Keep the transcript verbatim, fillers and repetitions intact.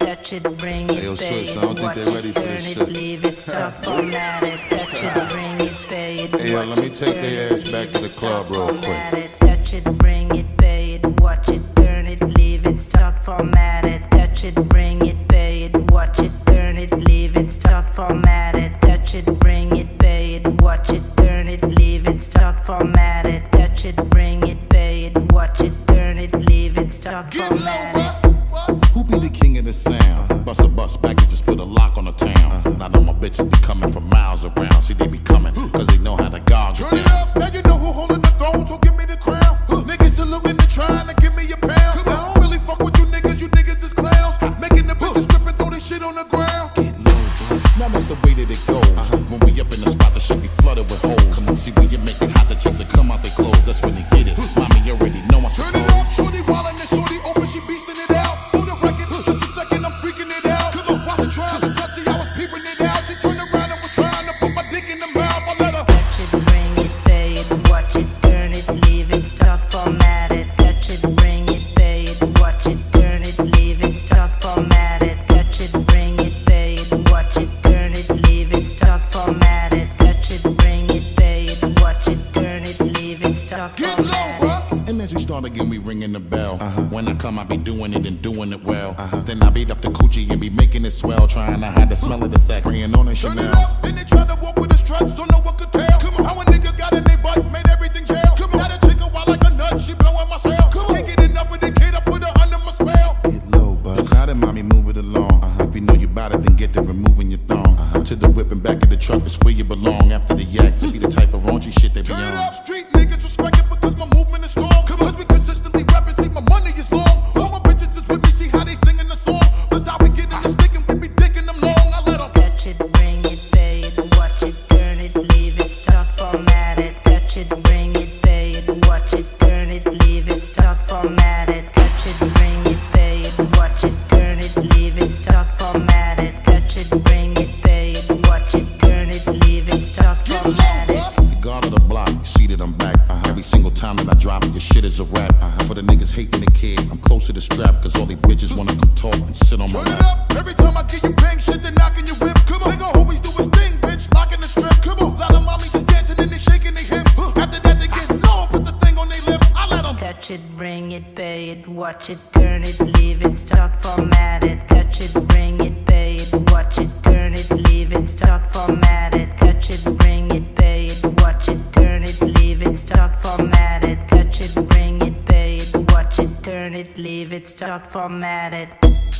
touch it, bring it, Hey, yo, pay sis, it, I don't think watch they ready it, for turn this it, shit. leave it, stop, format it, touch it, bring it, pay it, Hey, yo, watch let me it, take turn their it, ass back leave to the it, stop, club real quick. format it, touch it, bring it, pay it, watch it, turn it, leave it, start, format it, touch it, bring it, pay it, watch it, turn it, leave it, start, format it, touch it, bring it, pay it, watch it, turn it, leave it, start, format it, touch it, bring it, pay it, watch it, turn it, leave it, start, format it. Who be the king of the sound? Bust a bus back and just put a lock on the town. I know my bitches be coming from miles around. See, they be coming, cause they know how to guard you Turn it down. up, now you know who holding the throne, so give me the crown. Niggas saluting and trying to give me a pound. I don't really fuck with you niggas, you niggas is clowns. Making the bitches strip and throw this shit on the ground. Get low, bro. Now that's the way that it goes. When we up in the spot, the shit be flooded with holes. Come on, see when you make it hot, the chicks that come out they clothes. That's when they get it. Mommy, you already know I Turn it up, shorty wildin' and shorty open, she beastin' it out. For the record, just a second, I'm freaking it out. Cause I wasn't trying to touch it, I was peeping it out. She turned around and was trying to put my dick in the mouth. I let her Touch it, bring it, pay it, watch it, turn it, leave it, start, format it. Touch it, bring it, pay it, watch it, turn it, leave it, start, format it. Touch it, bring it, pay it, watch it, turn it, leave it, start, format it. Touch it, bring it, pay it, watch it, turn it, leave it, start, get low, format it. bruh. And as we start again, we ringing the bell. Uh-huh. When I come, I be doing it and doing it well. Uh-huh. Then I beat up the coochie and be making it swell, trying to hide the smell of the sex, spraying on it Turn it Chanel. up, then they tried to walk with the struts, don't know what could tell. Come on, how a nigga got in they butt, made everything jail. Come on, now the chick a wild like a nut, she blowing my cell. Come on, can't get enough of the kid, I put her under my spell. Get low, bud. Now then, mommy, move it along. Uh-huh. If you know you bout it, then get to removing your thong. Uh-huh. To the whip and back of the truck, that's where you belong. After the yak, to be the type of raunchy shit they be Turn it on. up, street niggas respect it because my movement is strong. Come on, 'cause we consistently rap and see my money is long. All my bitches is with me, see how they singing the song. That's how we get in the stick and we be digging them long. I let them Touch it, bring it, pay it, watch it, turn it, leave it, start, format it. Touch it, bring it, pay it, watch it, turn it, leave it, start, format it. Touch it, bring it, pay it, watch it, turn it, leave it, start, format it. Touch it, bring it, pay it, watch it, turn it, leave it, start, get format low, it. bruh. The guard of the block, you see that I'm back. Uh-huh. Every single time that I drop it, your shit is a rap. Uh-huh. For the niggas hating the kid, I'm close to the strap, cause all these bitches wanna come talk and sit on my Turn it lap. up, every time I get you bang shit, they knocking your whip. Come on, they gon' always do his thing, bitch, locking the strip. Come on, lot of mommies just dancing and they shaking their hips. After that they get low, put the thing on their lip. I let them Touch it, bring it, pay it, watch it, turn it, leave it, start, format it. Touch it, bring it, pay it, watch it, turn it, leave it, start, format it. Touch it, bring it, pay it, watch it, turn it, leave it, start, format it. Touch it, bring it, pay it, watch it, turn it, leave it, start, format it.